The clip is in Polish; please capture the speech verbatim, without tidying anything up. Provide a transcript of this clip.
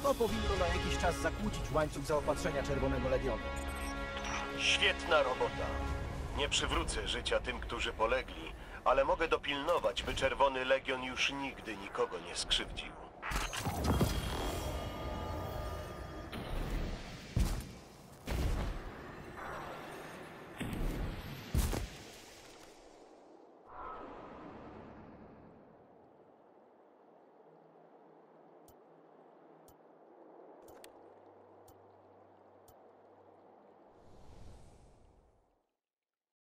To powinno na jakiś czas zakłócić łańcuch zaopatrzenia Czerwonego Legionu. Świetna robota. Nie przywrócę życia tym, którzy polegli, ale mogę dopilnować, by Czerwony Legion już nigdy nikogo nie skrzywdził.